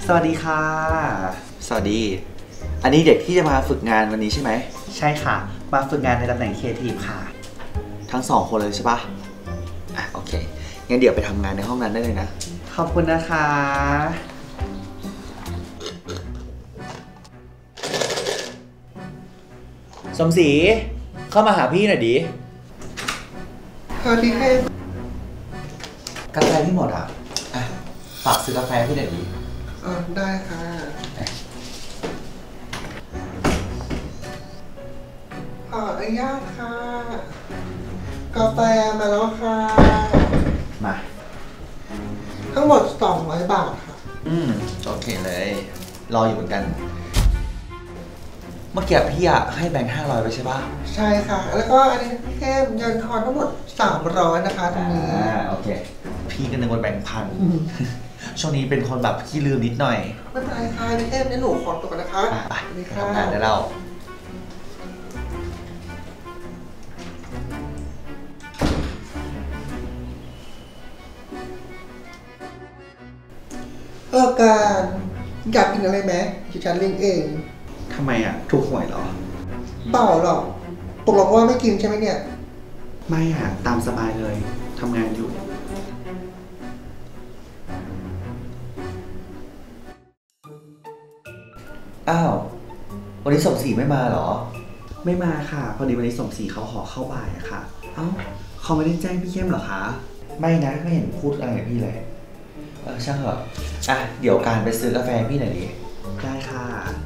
สวัสดีค่ะสวัสดีอันนี้เด็กที่จะมาฝึกงานวันนี้ใช่ไหมใช่ค่ะมาฝึกงานในตำแหน่งครีเอทีฟค่ะทั้งสองคนเลยใช่ปะโอเคงั้นเดี๋ยวไปทำงานในห้องนั้นได้เลยนะขอบคุณนะคะสมศรีเข้ามาหาพี่หน่อยดิพี่ให้กาแฟพี่หมดฝากซื้อกาแฟพี่หน่อยดิได้ค่ะขออนุญาตค่ะกาแฟมาแล้วค่ะมาทั้งหมด200 บาทค่ะโอเคเลยรออยู่เหมือนกันเมื่อกี้พี่ให้แบงค์500ไปใช่ปะใช่ค่ะแล้วก็อันนี้พี่เข้มเงินทอนทั้งหมด300นะคะตรงนี้โอเคพี่ก็นึกว่าแบงค์พันช่วงนี้เป็นคนแบบขี้ลืมนิดหน่อยไม่เป็นไรค่ะพี่เข้มนี่หนูขอตัวกันนะคะไปทำงานได้แล้วการอยากกินอะไรไหมดิฉันเลี้ยงเองทำไมถูกหวยเหรอเปล่าหรอกตกลงว่าไม่กินใช่ไหมเนี่ยไม่ตามสบายเลยทำงานอยู่อ้าววันนี้สมศรีไม่มาเหรอไม่มาค่ะพอดีวันนี้สมศรีเขาขอเข้าบ่ายค่ะเขาไม่ได้แจ้งพี่เข้มเหรอคะไม่นะไม่เห็นพูดอะไรกับพี่เลยช่างเถอะเดี๋ยวการไปซื้อกาแฟพี่หน่อยดิได้ค่ะ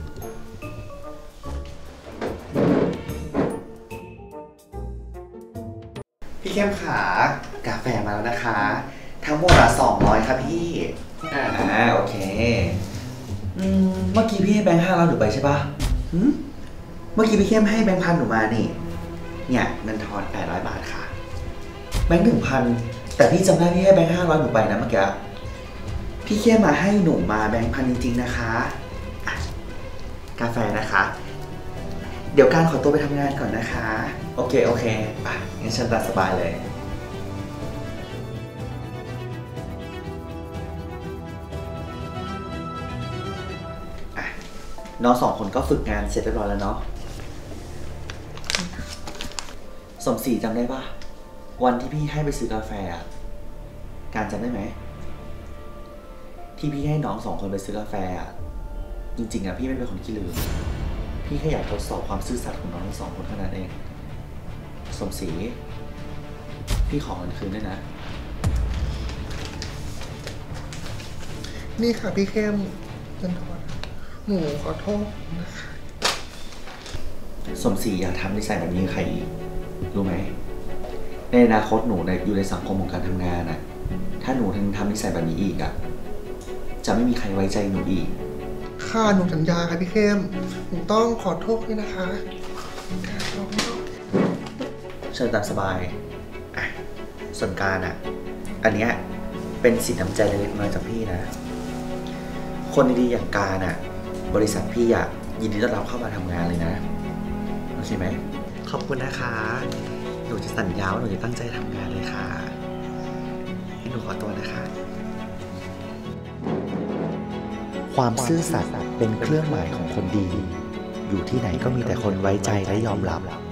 พี่เข้มขากาแฟมาแล้วนะคะทั้งหมด200ครับพี่โอเคเมื่อกี้พี่ให้แบงค์500หนูไปใช่ปะเมื่อกี้พี่เข้มให้แบงค์1,000หนูมานี่เนี่ยเงินทอน800 บาทค่ะแบงค์1,000แต่พี่จำได้พี่ให้แบงค์500หนูไปนะเมื่อกี้พี่เข้มมาให้หนูมาแบงค์1,000จริงๆนะคะกาแฟนะคะเดี๋ยวการขอตัวไปทำงานก่อนนะคะโอเคงั้นฉันตามสบายเลยน้อง2 คนก็ฝึกงานเสร็จเรียบร้อยแล้วเนาะสมศรีจำได้ปะวันที่พี่ให้ไปซื้อกาแฟการจำได้ไหมที่พี่ให้น้อง2 คนไปซื้อกาแฟจริงๆพี่ไม่เป็นคนขี้ลืมพี่แค่อยากทดสอบความซื่อสัตย์ของน้องทั้ง2 คนเท่านั้นเองสมศรีพี่ขอเงินคืนด้วยนะนี่ค่ะพี่เข้มเงินทอนหนูขอโทษนะคะสมศรีอย่าทำนิสัยแบบนี้ใครอีกรู้ไหมในอนาคตหนูอยู่ในสังคมของการทำงานถ้าหนูทำนิสัยแบบนี้อีกจะไม่มีใครไว้ใจหนูอีกค่ะหนูสัญญาค่ะพี่เข้มหนูต้องขอโทษด้วยนะคะเชิญตามสบายส่วนการอันเนี้ยเป็นสินน้ำใจเล็กๆน้อยจากพี่นะคนดีๆอย่างการบริษัทพี่ยินดีต้อนรับเข้ามาทำงานเลยนะโอเคไหมขอบคุณนะคะหนูจะสัญญาว่าหนูจะตั้งใจทำงานเลยค่ะหนูขอตัวนะคะความซื่อสัตย์เป็นเครื่องหมายของคนดีอยู่ที่ไหนก็มีแต่คนไว้ใจและยอมรับ